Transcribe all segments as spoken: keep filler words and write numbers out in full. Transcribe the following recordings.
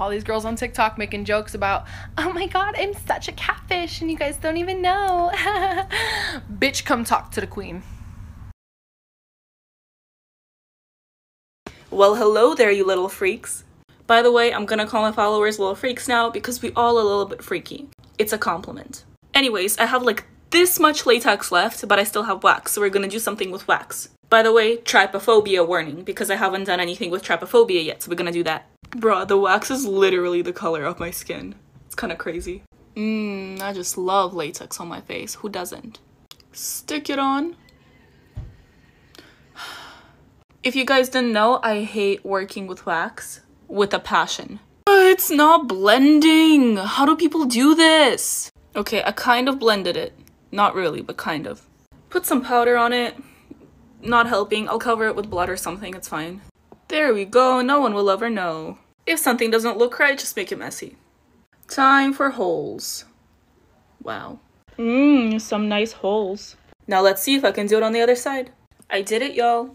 All these girls on TikTok making jokes about, oh my god, I'm such a catfish and you guys don't even know. Bitch, come talk to the queen. Well, hello there, you little freaks. By the way, I'm gonna call my followers little freaks now because we all a little bit freaky. It's a compliment. Anyways, I have like this much latex left, but I still have wax, so we're gonna do something with wax. By the way, trypophobia warning, because I haven't done anything with trypophobia yet, so we're gonna do that. Bruh, the wax is literally the color of my skin. It's kind of crazy. Mmm, I just love latex on my face. Who doesn't? Stick it on. If you guys didn't know, I hate working with wax with a passion. It's not blending. How do people do this? Okay, I kind of blended it. Not really, but kind of. Put some powder on it. Not helping. I'll cover it with blood or something. It's fine. There we go. No one will ever know. If something doesn't look right, just make it messy. Time for holes. Wow. Mmm, some nice holes. Now let's see if I can do it on the other side. I did it, y'all.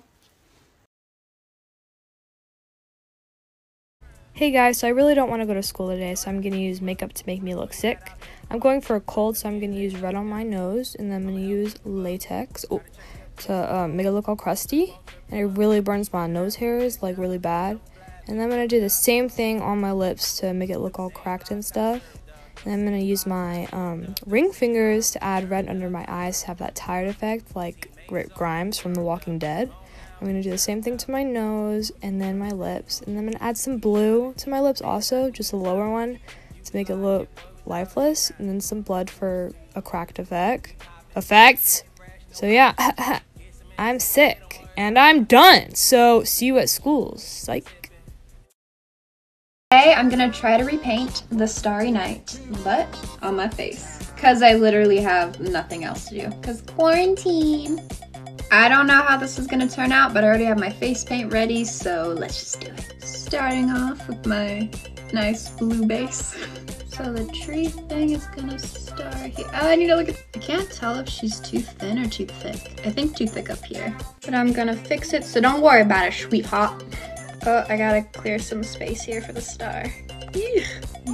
Hey guys, so I really don't want to go to school today, so I'm going to use makeup to make me look sick. I'm going for a cold, so I'm going to use red on my nose, and then I'm going to use latex oh, to uh, make it look all crusty. And it really burns my nose hairs, like really bad. And then I'm going to do the same thing on my lips to make it look all cracked and stuff. And I'm going to use my um, ring fingers to add red under my eyes to have that tired effect, like Rick Grimes from The Walking Dead. I'm going to do the same thing to my nose and then my lips. And then I'm going to add some blue to my lips also, just a lower one, to make it look lifeless. And then some blood for a cracked effect. Effect! So yeah, I'm sick. And I'm done. So see you at school. Psych. Today I'm going to try to repaint the Starry Night, but on my face. Because I literally have nothing else to do. Because quarantine. I don't know how this is going to turn out, but I already have my face paint ready, so let's just do it. Starting off with my nice blue base. So the tree thing is going to start here. Oh, I need to look at... I can't tell if she's too thin or too thick. I think too thick up here. But I'm going to fix it, so don't worry about it, sweetheart. Oh, I gotta clear some space here for the star. Yeet.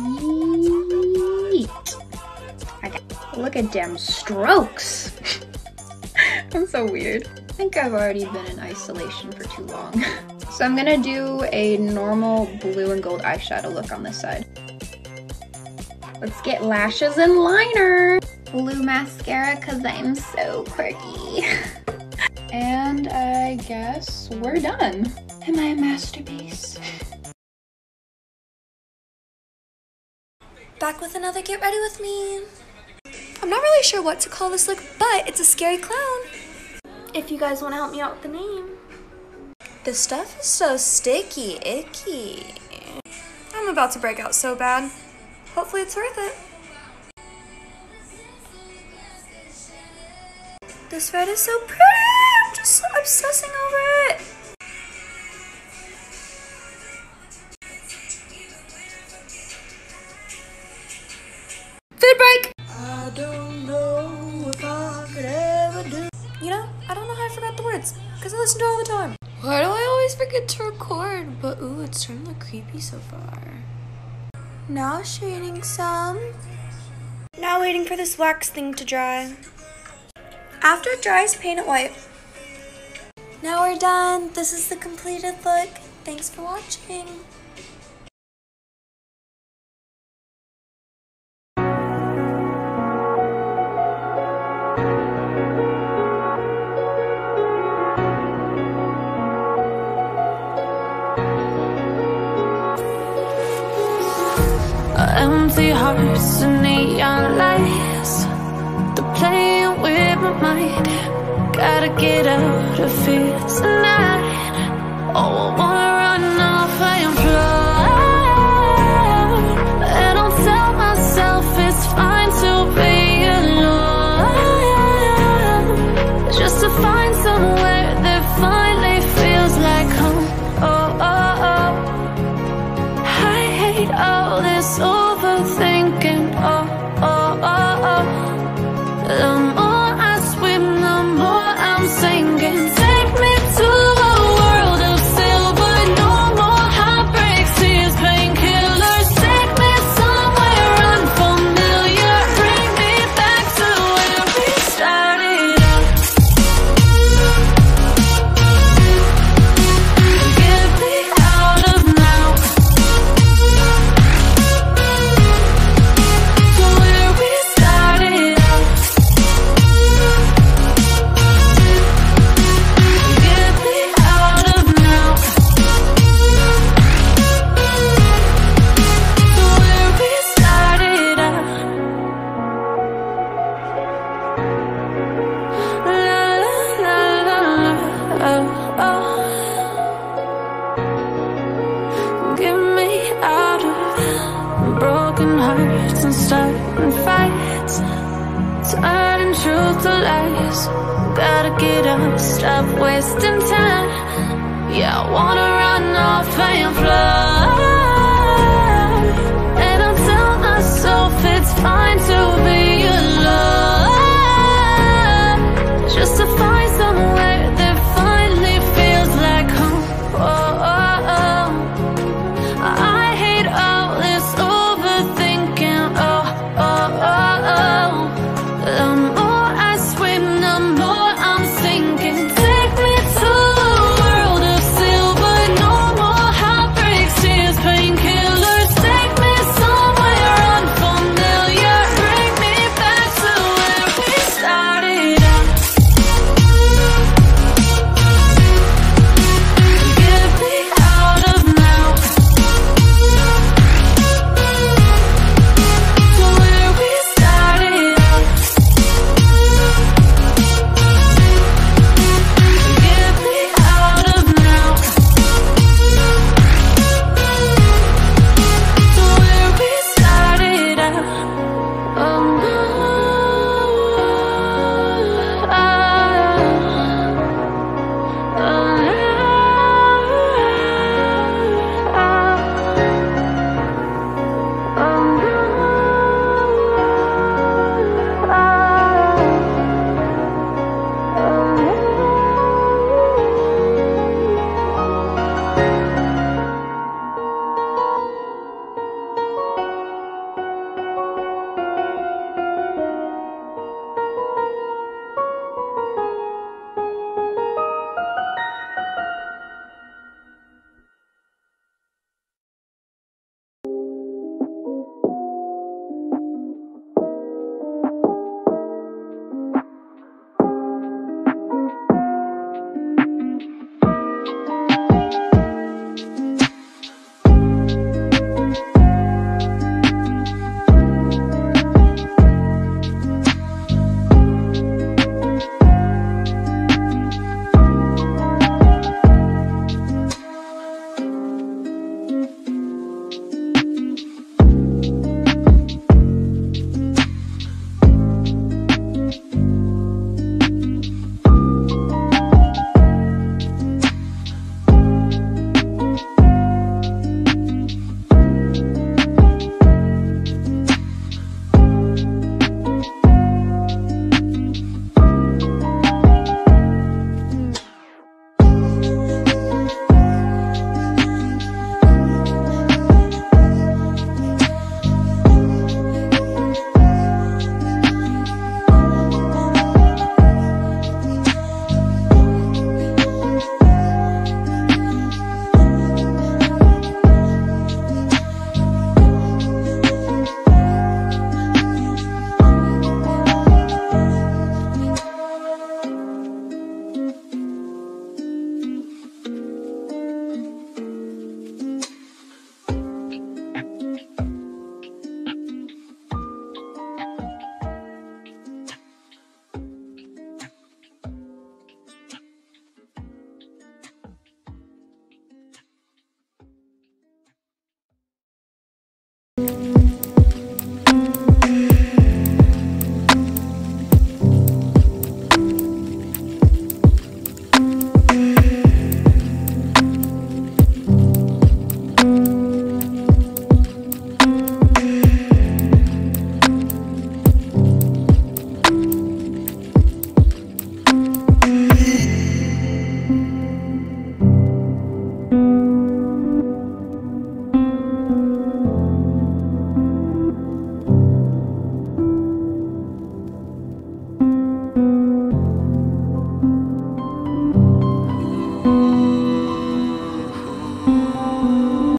Okay. Look at them strokes. I'm so weird. I think I've already been in isolation for too long. So I'm gonna do a normal blue and gold eyeshadow look on this side. Let's get lashes and liner. Blue mascara because I'm so quirky. And I guess we're done. Am I a masterpiece? Back with another Get Ready With Me. I'm not really sure what to call this look, but it's a scary clown. If you guys want to help me out with the name. This stuff is so sticky, icky. I'm about to break out so bad. Hopefully it's worth it. This red is so pretty. I'm just so obsessing over it. Food break! I don't know if I could ever do. You know, I don't know how I forgot the words, because I listen to it all the time. Why do I always forget to record? But ooh, it's turned look creepy so far. Now shading some. Now waiting for this wax thing to dry. After it dries, paint it white. Now we're done. This is the completed look. Thanks for watching. Empty hearts and neon lights, they're playing with my mind. Gotta get out of here tonight. Oh, I wanna run off and fly, and I'll tell myself it's fine to be alone, just to find somewhere that finally feels like home. Oh, oh, oh. I hate all this overthinking. Oh, oh, oh, oh. The more I swim, the more I'm sinking. Take me to a starting fights, turning truth to lies. Gotta get up, stop wasting time. Yeah, I wanna run off and fly. And I'll tell myself it's fine to be alone, just to find somewhere that finally feels like home. Oh, oh, oh. I hate all this overthinking. Oh, oh, oh, oh. The more I swim, the more I'm sinking. Take me to a world of silver. No more heartbreaks, tears, painkillers. Take me somewhere unfamiliar. Bring me back to where we started out. Get me out of now, to where we started out. Get me out of now, to where we started out. Oh no, oh, oh, oh, oh.